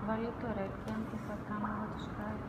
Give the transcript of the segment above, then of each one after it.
Βάλε το Requiem και θα κάνω εγώ το Skype.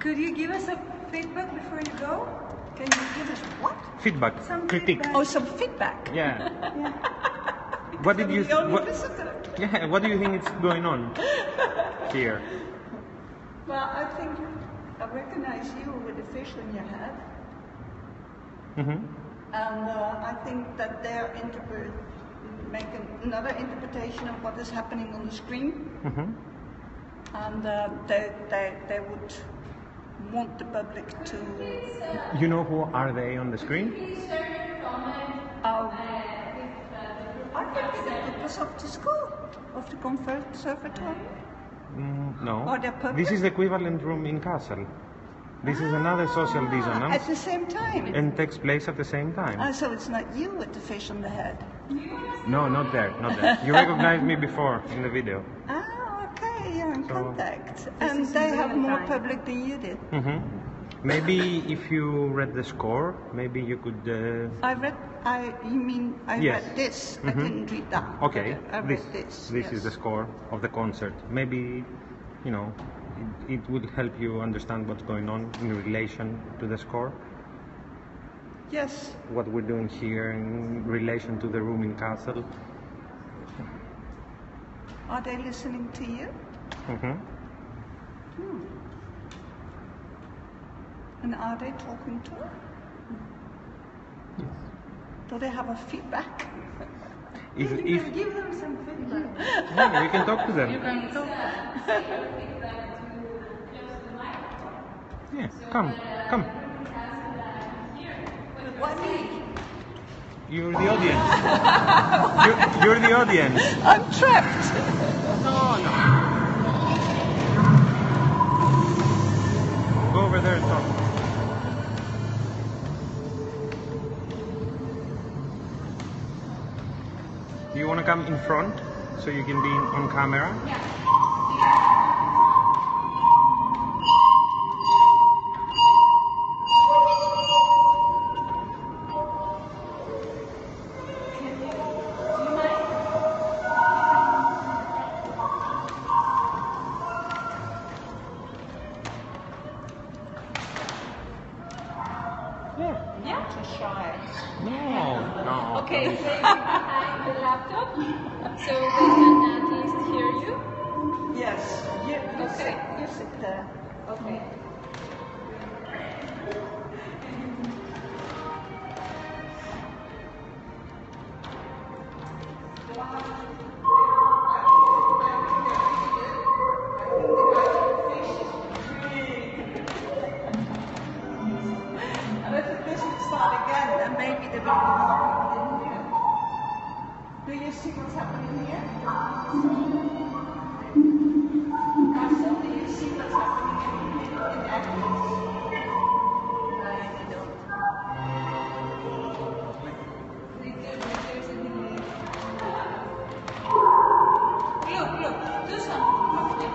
Could you give us a feedback before you go? Can you give us what? Feedback, Some critique. feedback. Oh, some feedback. Yeah. Yeah. What did you? The only What, visitor. yeah. What do you think is going on here? Well, I think I recognize you with the fish on your head. Mm-hmm. And I think that they're making another interpretation of what is happening on the screen. Mm-hmm. And they would want the public to... You know who are they on the screen? I think the purpose of the school, of the conservatory. No. Or the public? This is the equivalent room in Castle. This is another social dissonance. At the same time. And takes place at the same time. So it's not you with the fish on the head. No, not there, not there. You recognized me before in the video. Okay, you're in So- contact. And they have more public than you did. Mm-hmm. Maybe if you read the score, maybe you could... I read Yes. read this. I Mhm. didn't read that. Okay, I read this. This yes. is the score of the concert. Maybe, you know, it would help you understand what's going on in relation to the score. Yes. What we're doing here in relation to the room in Castle. Are they listening to you? Mm-hmm. And are they talking to her? Do they have a feedback? If, Give them some feedback. yeah, we can talk to them. You can talk. Yeah, come. Why me? You're the audience. you're the audience. I'm trapped. No. Go over there and talk. Do you want to come in front so you can be on camera? Yeah? Too shy. No. Okay, maybe behind the laptop, so they can at least hear you. Yes. Okay. You sit there. Okay. And if this would start again, then maybe there will be more people in here. Do you see what's happening here? Marcel, do you see what's happening in Athens? I don't. Look, do something.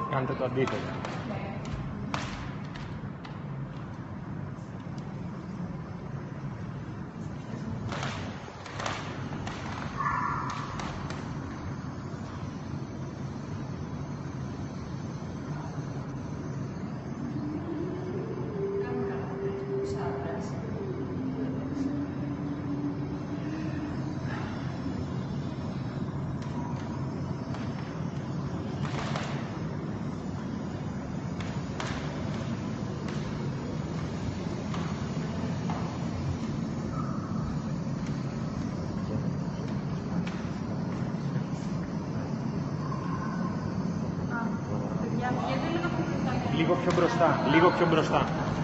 Κάντε το αντίθετο. Λίγο πιο μπροστά, λίγο πιο μπροστά.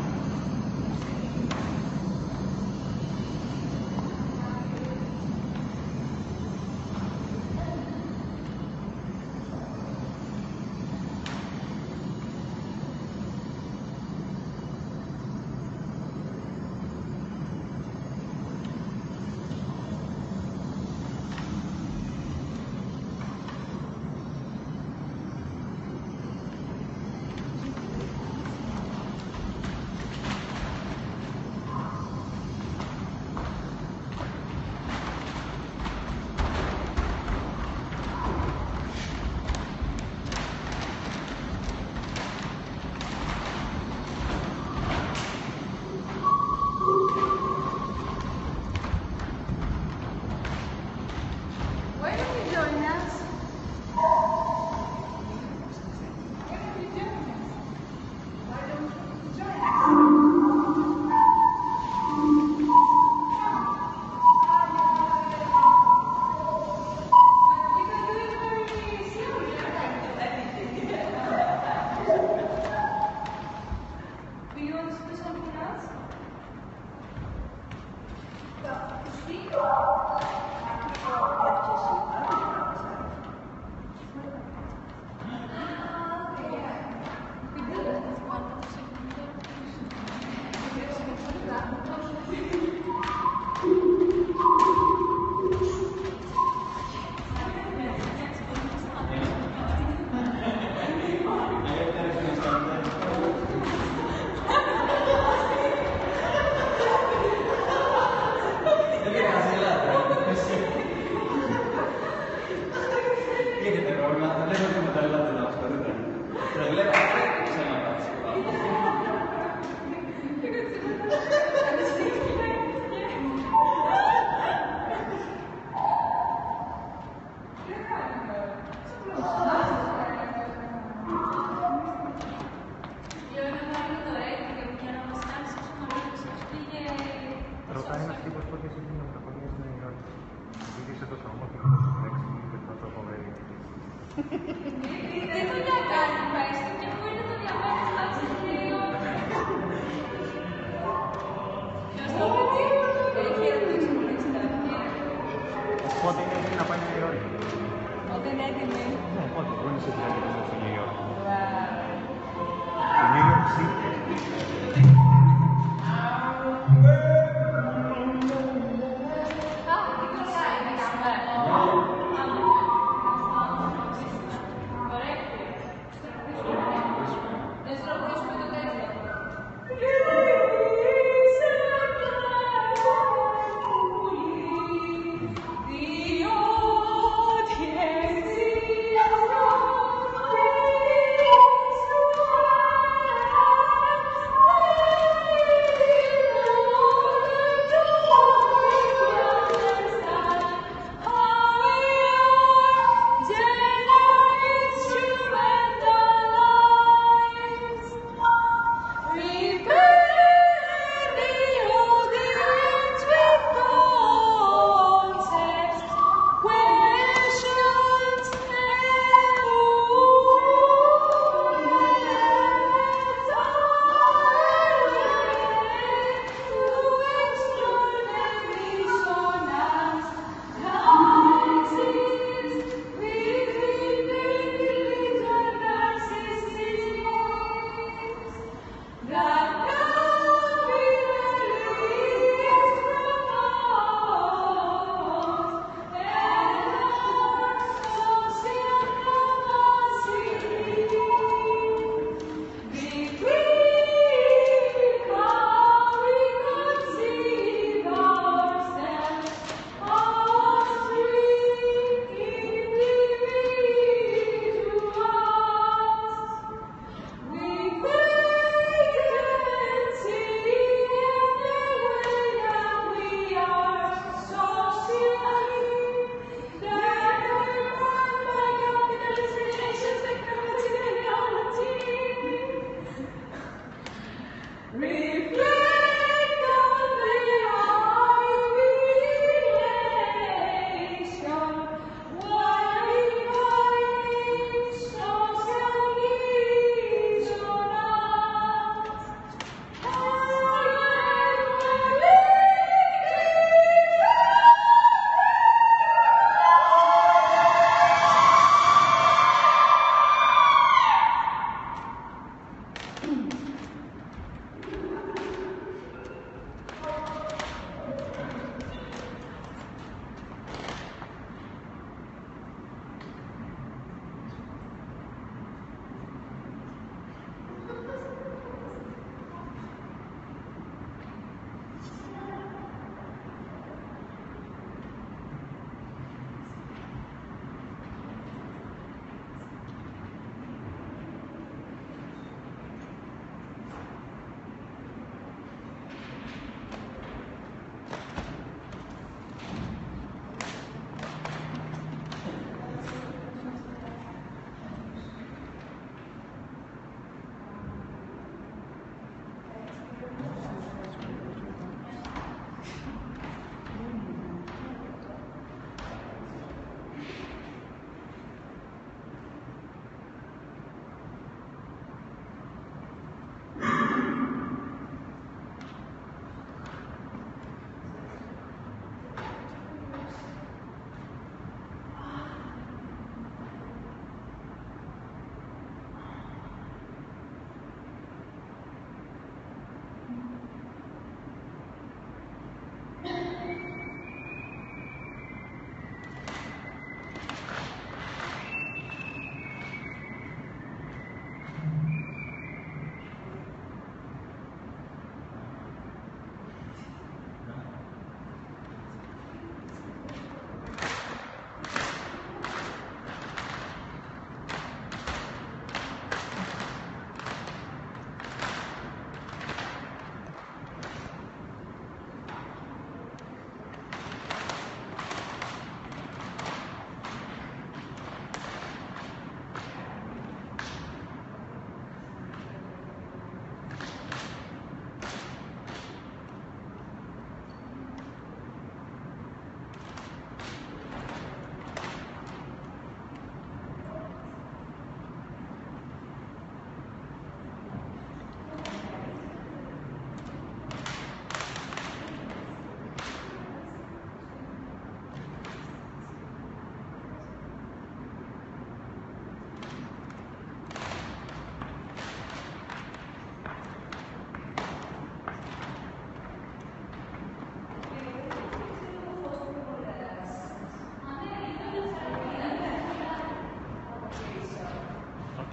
Ρωτάει ένας τύπος πότε εσύ την ομοφωνία στην Νέα Υόρκη. Γιατί είσαι τόσο όμορφη και τόσο φλέξιμη και τόσο φοβερή. Τι δουλειά κάνει, πάει στο και πού είναι το διαβάζεις τάξη και η ώρα. Ποιος το παιδί, έχει ερωτήσει πολύ στρατή. Πότε είναι έτοιμη να πάει στη Νέα Υόρκη. Πότε είναι έτοιμη. Ναι, πότε, πού είναι σε διαδικασία στη Νέα Υόρκη. Στη Νέα Υόρκη City.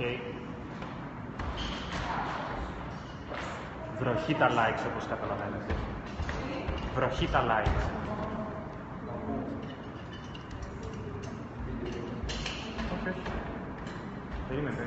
Okay. Βροχή τα likes, όπως καταλαβαίνετε. Βροχή τα likes. Okay. Περίμενε.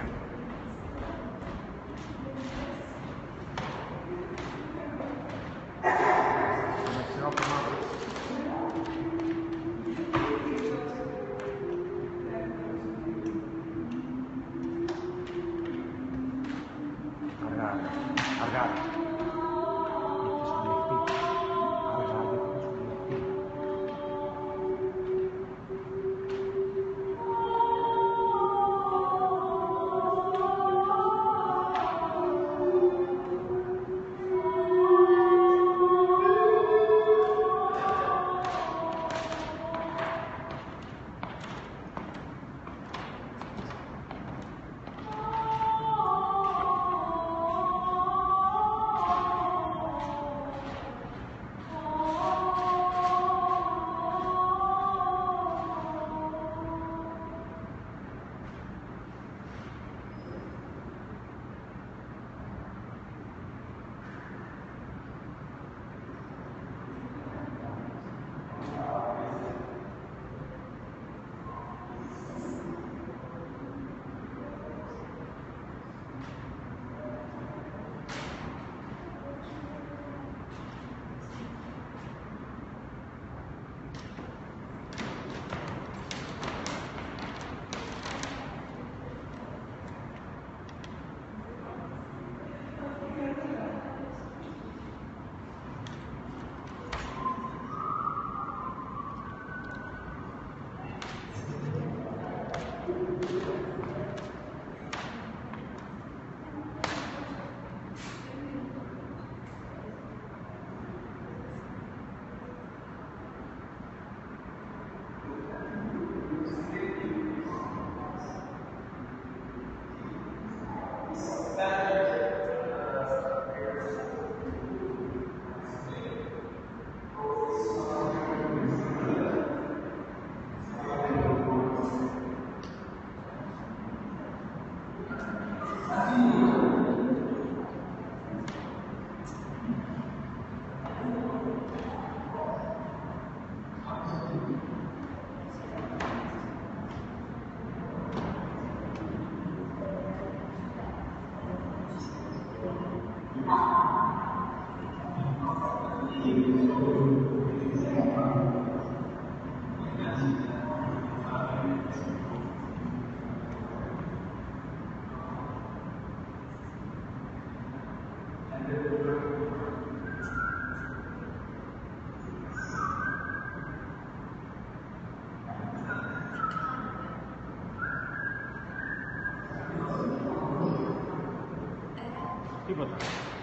Τίποτα.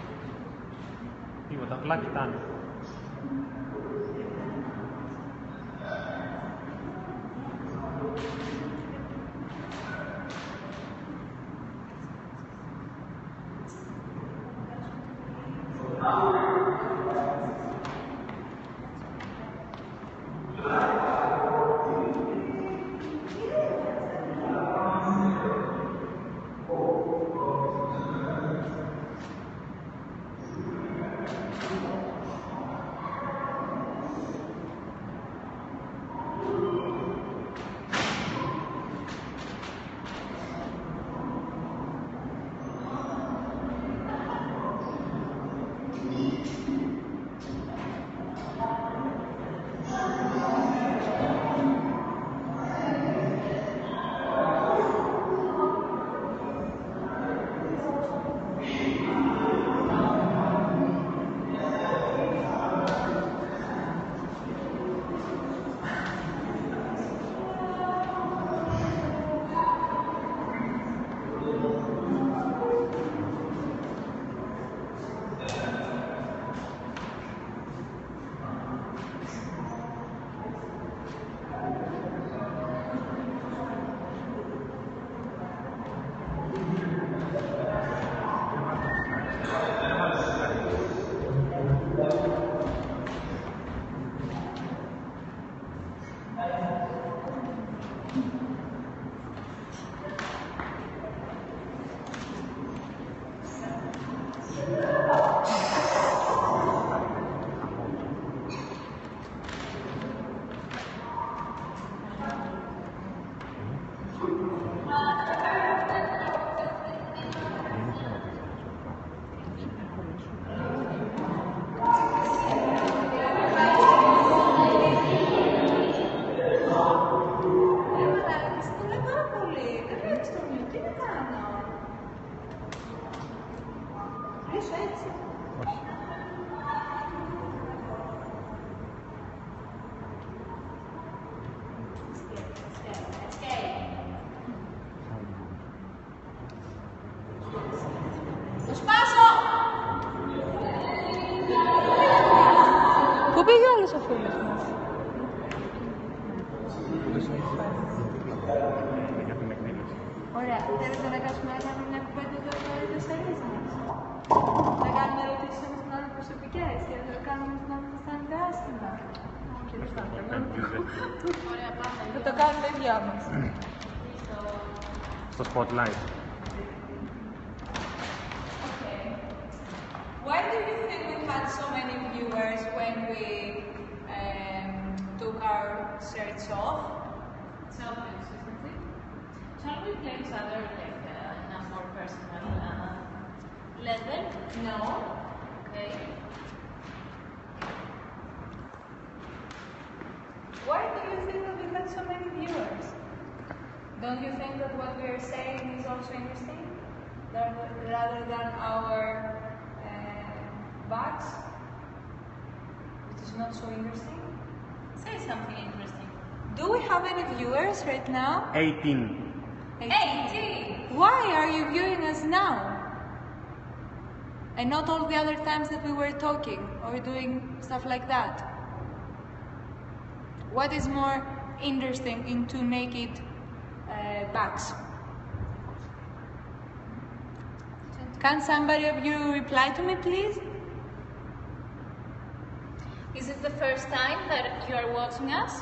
Τίποτα, απλά κοιτάνε. έτσι. Όχι. Το σπάσω! Πού πήγε όλος ο φίλος μας? Για την εκδήλωση. Ωραία, θέλετε να κάτσουμε να κάνουμε μια κουβέντα εδώ με τις τεσσάρες μας. Να κάνουμε ερωτήσεις όμως στην ώρα προσωπικές και να το κάνουμε στην ώρα που θα είναι άσχημα. Όχι, δεν θα Ωραία, πάμε. Θα το κάνουμε οι δυο μας. Στο spotlight. Okay. Why do you think we had so many viewers when we took our shirts off? Self-conscious, isn't it? Shall we play each other like in a more personal level? No. Okay. Why do you think that we had so many viewers? Don't you think that what we are saying is also interesting? Rather than our backs, which is not so interesting? Say something interesting. Do we have any viewers right now? 18. 18! Why are you viewing us now? And not all the other times that we were talking or doing stuff like that? What is more interesting in two naked backs? Can somebody of you reply to me, please? Is it the first time that you are watching us?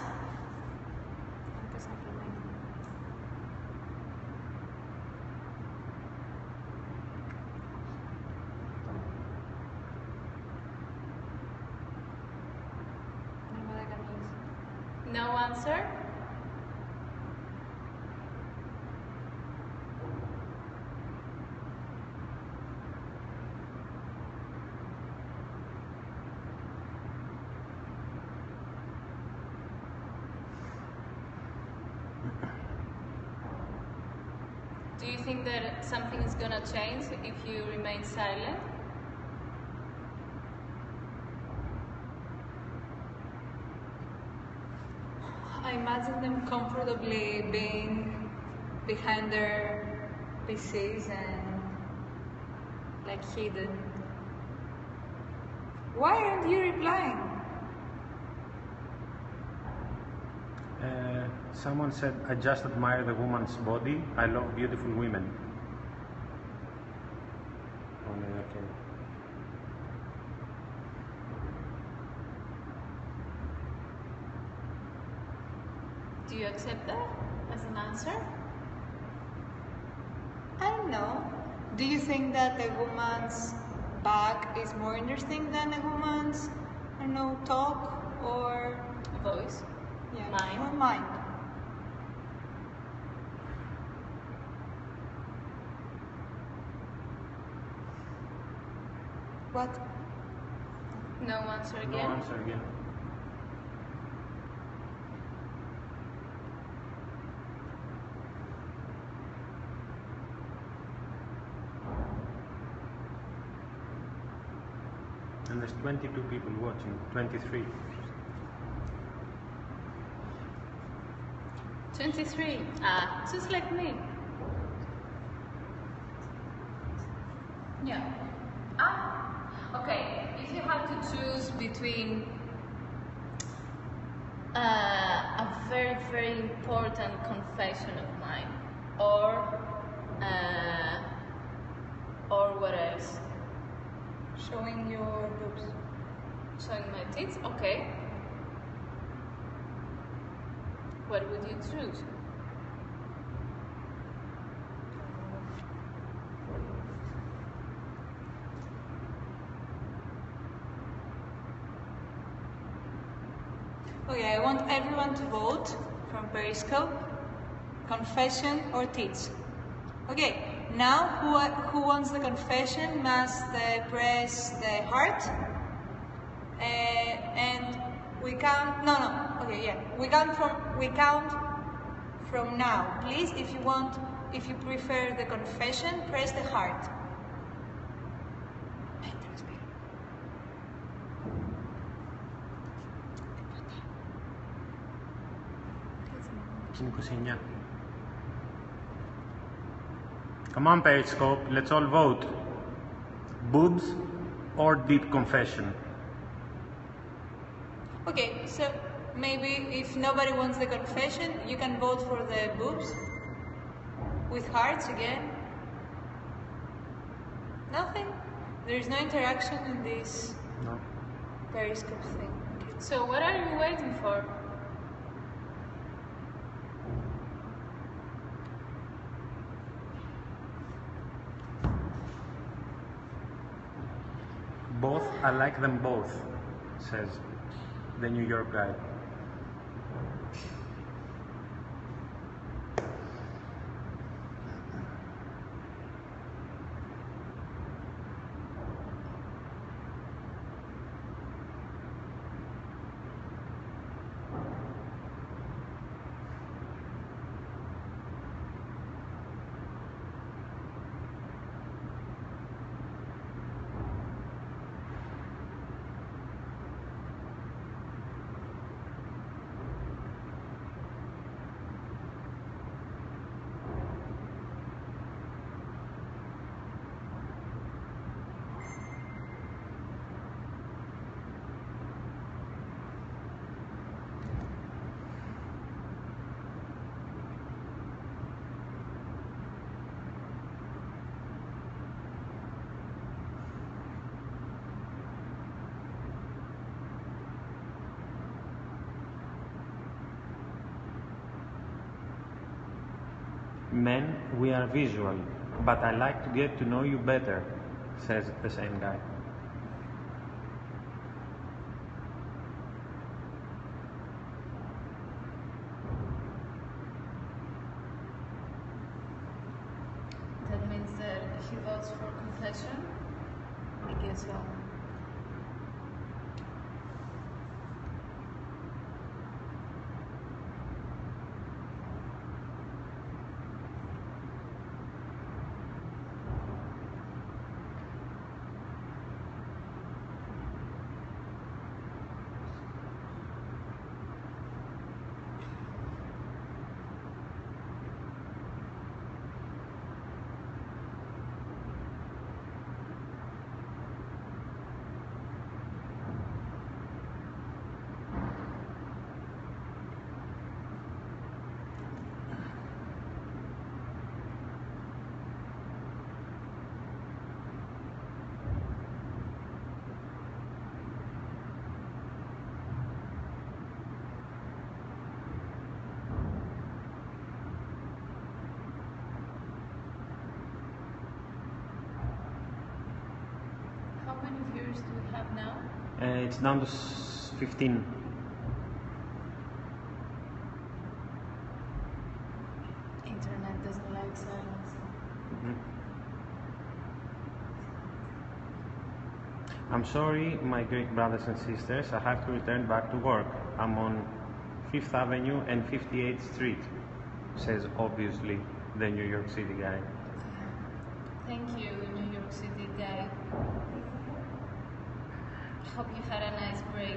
No answer? Do you think that something is gonna change if you remain silent? I imagine them comfortably being behind their PCs and like hidden. Why aren't you replying? Someone said, I just admire the woman's body. I love beautiful women. Okay. Do you accept that as an answer? I don't know. Do you think that a woman's back is more interesting than a woman's, I don't know, talk or Voice? Mind? or mind? What? No answer No again? answer again. And there's 22 people watching, 23. 23. Ah, just like me. Yeah. Ah, okay. If you have to choose between a very, very important confession of mine or what else? Showing your boobs. Showing my tits? Okay. What would you choose? Okay, I want everyone to vote from Periscope, confession or tits. Okay, now who wants the confession must press the heart. And we count. No. Okay, yeah. We count from now. Please, if you prefer the confession, press the heart. Είναι 29. Come on, Periscope, let's all vote. Boobs or deep confession? Okay, so maybe if nobody wants the confession, you can vote for the boobs with hearts again. Nothing? There is no interaction in this No. Periscope thing. Okay. So what are you waiting for? Both, I like them both, says the New York guy. Men, we are visual, but I like to get to know you better, says the same guy. That means that he votes for confession? I guess so. How many viewers do we have now? It's down to 15. Internet doesn't like silence. I'm sorry, my Greek brothers and sisters, I have to return back to work. I'm on 5th Avenue and 58th Street, says obviously the New York City guy. Thank you, New York City guy. Hope you had a nice break.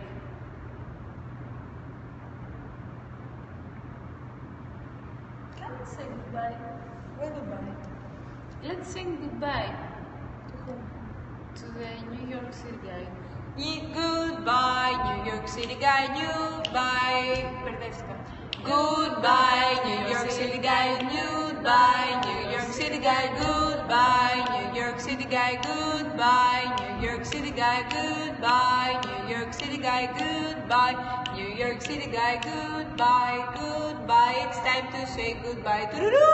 Let's say goodbye. Well, goodbye. Let's sing goodbye to the New York City guy. Goodbye, New York City guy, goodbye. Μπερδεύτηκα. Goodbye, New York City guy, goodbye, New York City guy, goodbye, New York City guy, goodbye, New York City guy, goodbye, New York City guy, goodbye, New York City guy, goodbye, goodbye. It's time to say goodbye.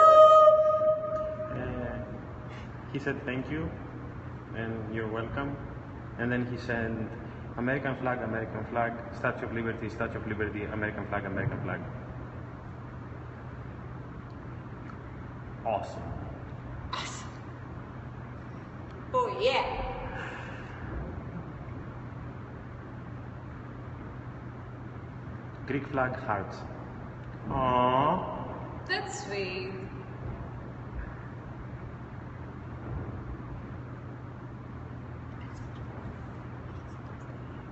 He said thank you and you're welcome. And then he said American flag, Statue of Liberty, American flag, American flag. Awesome. Oh yeah. Greek flag hearts. Aww. That's sweet.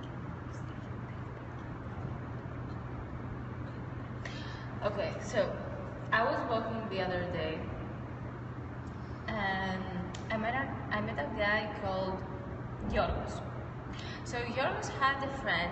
Okay, so I was walking the other day and I met a guy called Yorgos. So Yorgos had a friend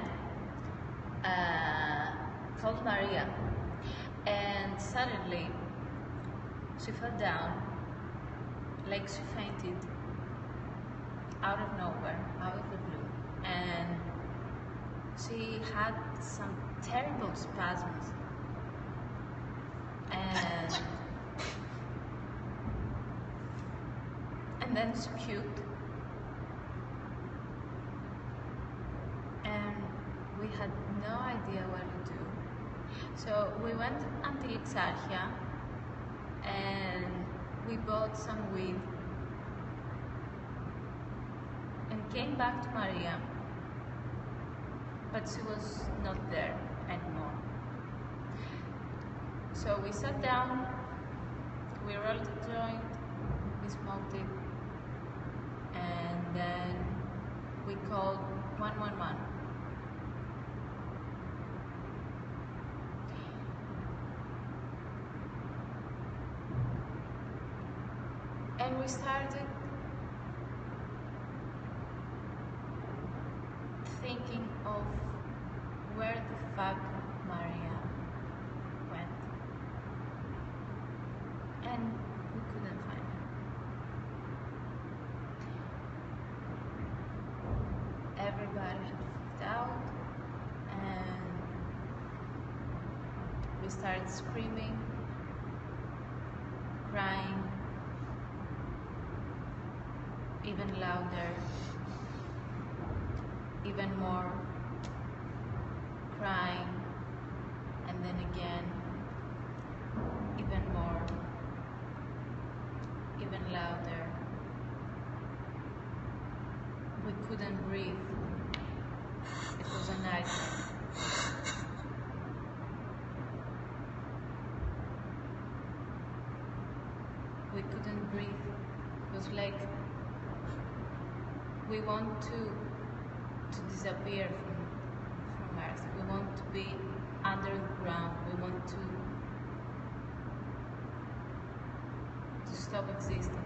called Maria, and suddenly she fell down, like she fainted out of nowhere, out of the blue, and she had some terrible spasms, and then she puked, and we had no idea what to do. So we went until Exarchia and we bought some weed and came back to Maria, but she was not there anymore. So we sat down, we rolled a joint, we smoked it, and then we called 111. And we started thinking of where the fuck Maria went, and we couldn't find her. Everybody had freaked out, and we started screaming, crying, even louder, even more, crying, and then again, even more, even louder. We couldn't breathe. It was a nightmare. We couldn't breathe. It was like we want to disappear from Earth. We want to be underground. We want to stop existing.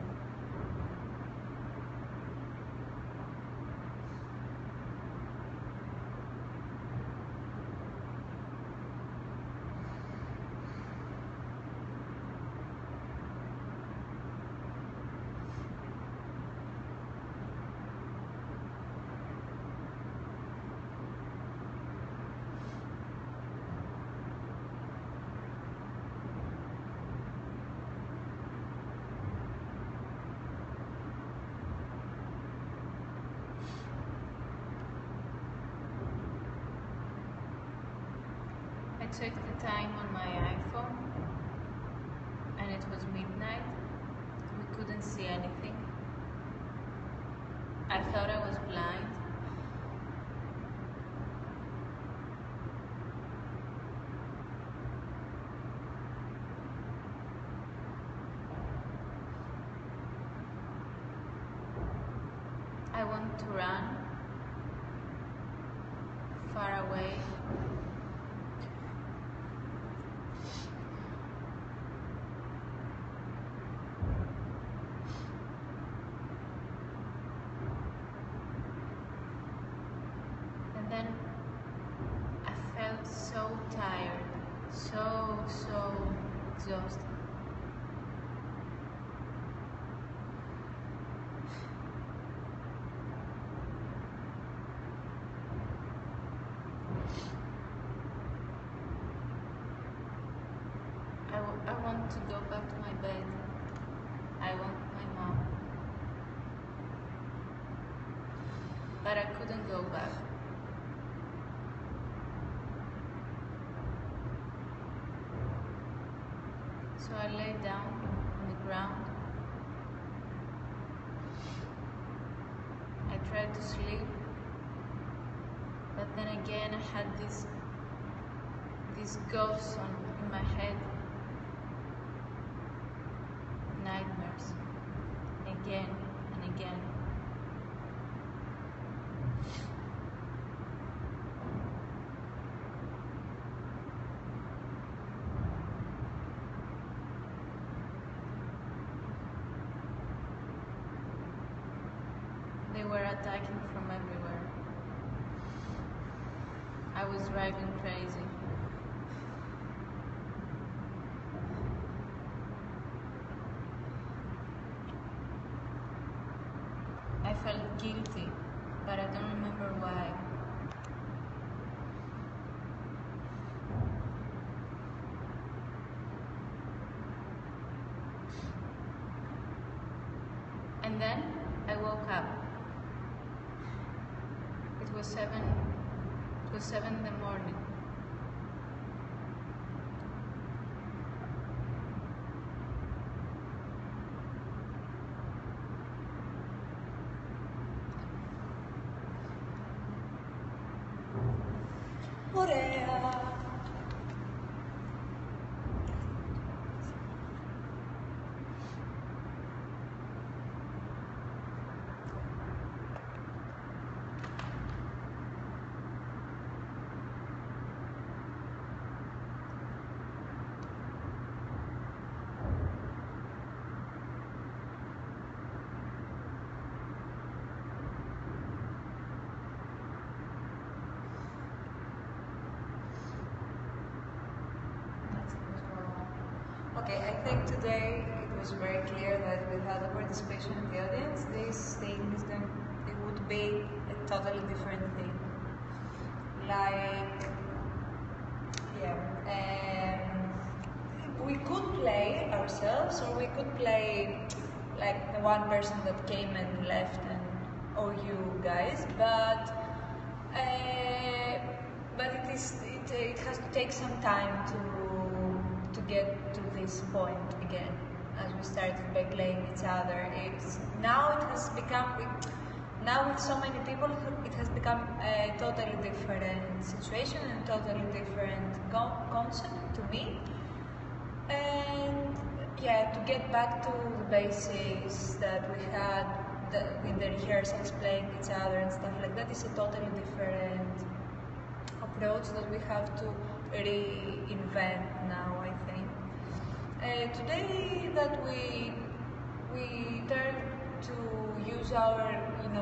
I checked the time on my iPhone and it was midnight. We couldn't see anything. I thought I was blind. I want to run far away. And then I felt so tired, so exhausted. I want to go back to my bed. I want my mom. But I couldn't go back. So I lay down on the ground. I tried to sleep, but then again I had these ghosts in my head. Nightmares, again and again. attacking from everywhere. I was driving crazy. I felt guilty, but I don't remember why. And then I woke up. It was 7 in the morning. Okay, I think today it was very clear that without the participation of the audience, this thing is going, it would be a totally different thing. Like, yeah, we could play ourselves, or we could play like the one person that came and left, or you guys, but it has to take some time to get to this point again. As we started by playing each other, now with so many people, it has become a totally different situation and totally different concept to me. And yeah, to get back to the basics that we had in the rehearsals, playing each other and stuff like that, is a totally different approach that we have to reinvent now, I think. Today that we turn to use our,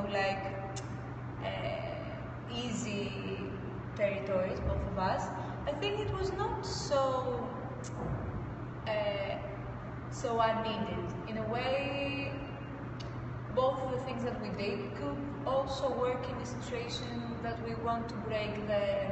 easy territories, both of us, I think it was not so unneeded. In a way, both of the things that we did could also work in a situation that we want to break the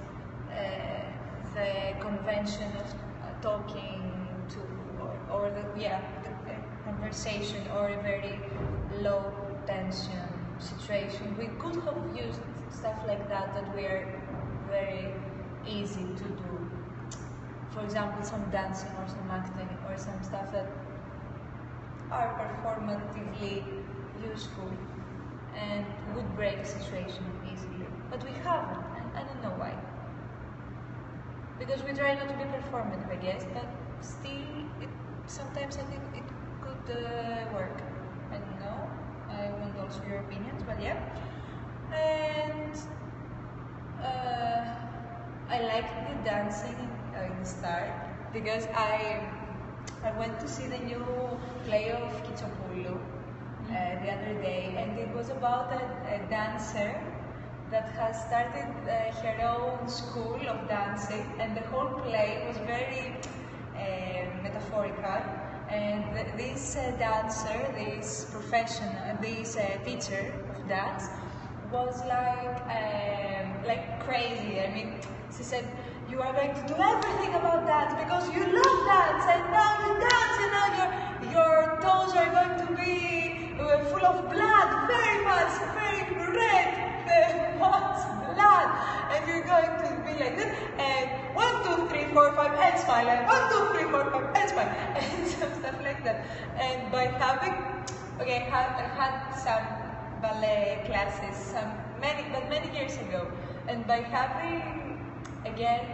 convention of talking to, or the conversation, or a very low tension situation. We could have used stuff like that we are very easy to do. For example, some dancing or some acting or some stuff that are performatively useful and would break a situation easily. But we haven't, and I don't know why. Because we try not to be performative, I guess, but still, sometimes I think it could work. I don't know. I want also your opinions, but yeah. And I liked the dancing in the start because I went to see the new play of Kitsopoulou the other day, and it was about a dancer that has started her own school of dancing, and the whole play was very metaphorical. And this dancer, this professional, this teacher of dance was like crazy. I mean, she said, "You are going to do everything about dance because you love dance, and now you dance, and now your toes are going to be full of blood, very much, very red, much blood, and you're going to be like this, and 1, 2, 3, 4, 5, and smile, and 1, 2, 3, 4, 5, and smile," and some stuff like that. And by having, I had some ballet classes, many years ago, and by having again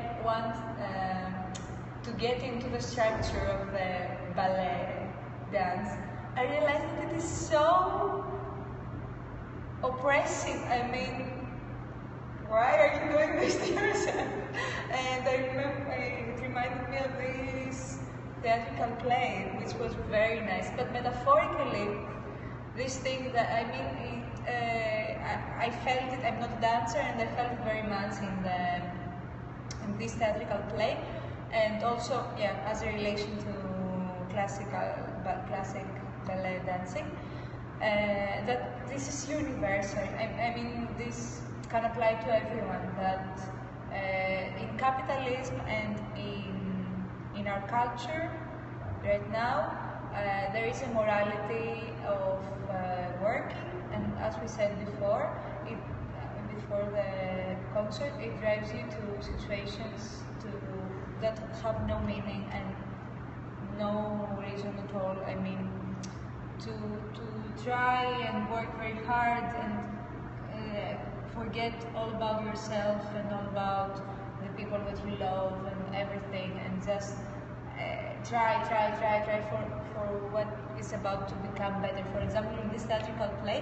to get into the structure of the ballet dance, I realized that it is so oppressive. I mean, why are you doing this to yourself? And I remember it reminded me of this theatrical play, which was very nice. But metaphorically, this thing that, I mean, I felt it. I'm not a dancer, and I felt it very much in this theatrical play, and also, yeah, as a relation to classic ballet dancing, that this is universal. I mean, this can apply to everyone. That in capitalism and in our culture right now, there is a morality of working, and as we said before, before the concert, it drives you to situations that have no meaning and no reason at all. I mean, to try and work very hard and forget all about yourself and all about the people that you love and everything, and just try for what is about to become better. For example, in this theatrical play,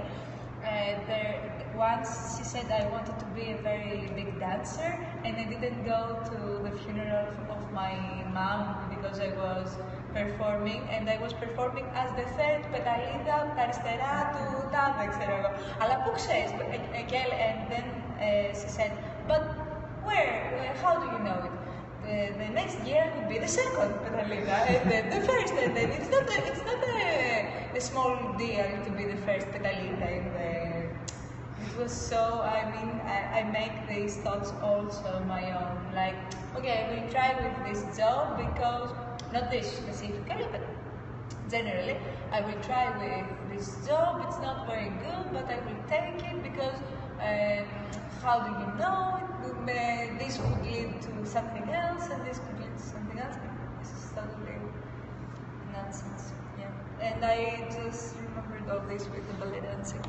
once she said I wanted to be a very big dancer, and I didn't go to the funeral of my mom because I was performing, and I was performing as the third pedalida από τα αριστερά του τάδε, ξέρω εγώ. Αλλά πού ξέρεις? And then she said, but where? How do you know it? The next year would be the second pedalida, and then the first, and then it's not a small deal to be the first pedalida in the. It was so, I mean, I make these thoughts also my own, like, okay, I will try with this job because, not this specifically, but generally, I will try with this job. It's not very good, but I will take it because how do you know? This could lead to something else, and this could lead to something else. This is totally nonsense. Yeah, and I just remembered all this with the ballet dancing.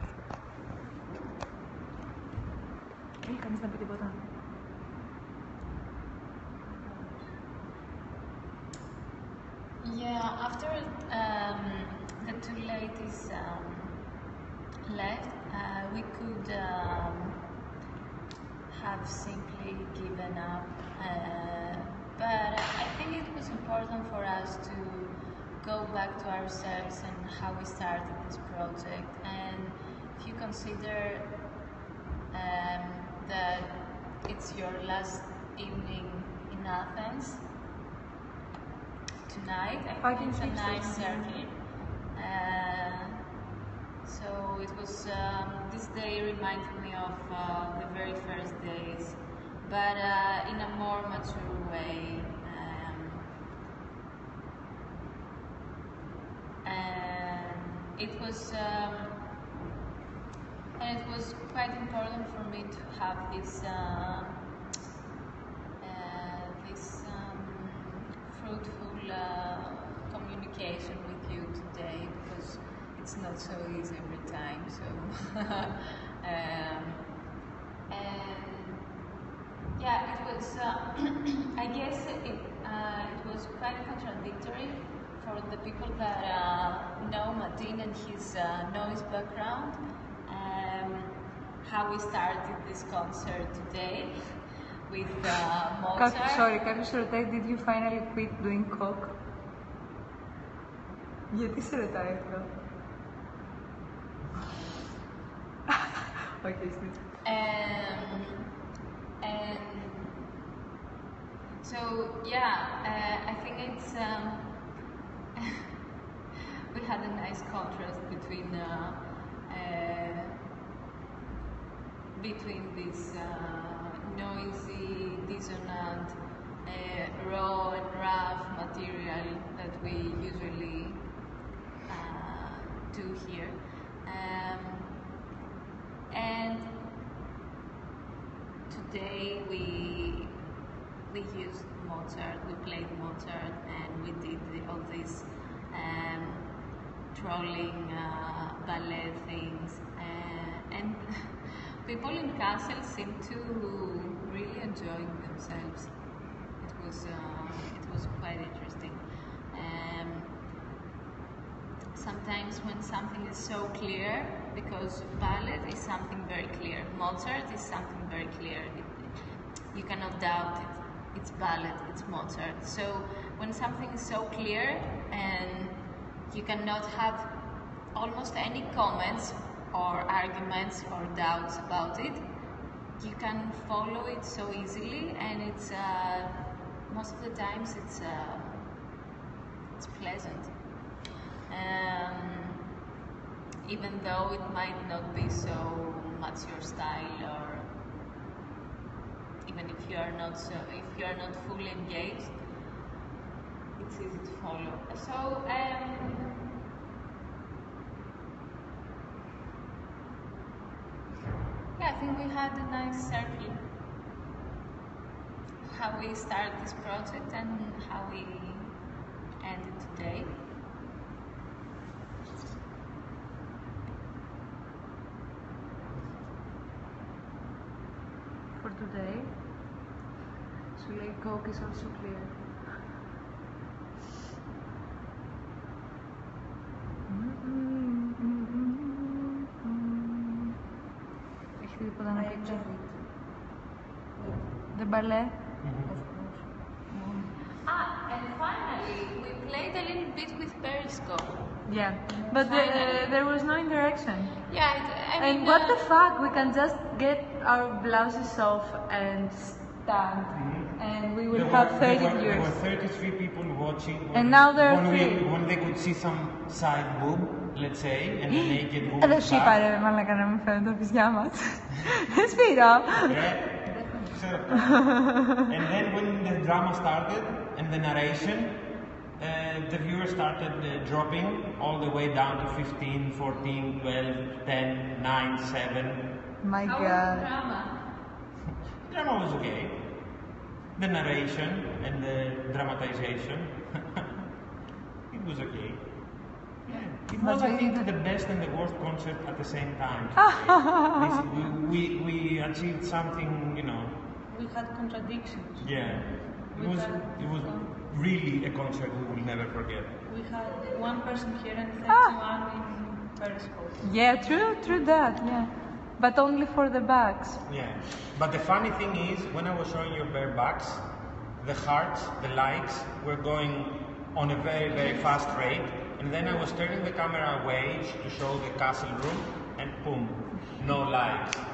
Κανείς να πει τίποτα? Yeah, after the two ladies left, we could have simply given up, but I think it was important for us to go back to ourselves and how we started this project. And if you consider that it's your last evening in Athens tonight, I think it's a nice circle. So it was, this day reminded me of the very first days, but in a more mature way. And it was quite important for me to have this fruitful communication with you today, because it's not so easy every time. So, and yeah, it was. I guess it was quite contradictory for the people that know Martin and his noise background. How we started this concert today with Mozart. Sorry, κάποιος ρωτάει, did you finally quit doing coke? Γιατί σε ρωτάει αυτό? Okay, snitch. And so, yeah, I think it's, we had a nice contrast between this noisy, dissonant, raw and rough material that we usually do here. And today we used Mozart, we played Mozart, and we did all these trolling ballet things, and people in Kassel seem to really enjoy themselves. It was quite interesting. Sometimes when something is so clear, because ballet is something very clear, Mozart is something very clear. You cannot doubt it. It's ballet, it's Mozart. So when something is so clear and you cannot have almost any comments or arguments or doubts about it, you can follow it so easily, and it's most of the times it's pleasant, even though it might not be so much your style, or even if you are not fully engaged, it's easy to follow. So yeah, I think we had a nice circle. How we started this project and how we ended today. For today, so like Coke is also clear. Έχει τίποτα να πείτε? Δεν μπαλέ? And finally, we played a little bit with Periscope. Yeah, but there was no interaction. Yeah, I mean, And what the fuck? We can just get our blouses off and stand, and we will have 30 There viewers. were 33 people watching. And now there are when they could see some side boob, let's say, and the naked woman. Εδώ σου είπα ρε μαλάκα να μην φαίνονται τα βυζιά μας. Σπύρο. And then when the drama started and the narration, the viewers started dropping all the way down to 15, 14, 12, 10, 9, 7. My how was the God. drama? Drama was okay. The narration and the dramatization, it was okay. Yeah. It was, I think, the best and the worst concert at the same time. we achieved something, you know. We had contradictions. Yeah. It was really a concert we will never forget. We had one person here and 31 in Periscope. Yeah, true that, yeah. But only for the backs. Yeah. But the funny thing is, when I was showing your bare backs, the hearts, the likes were going on a very, very fast rate. And then I was turning the camera away to show the castle room, and boom, no likes.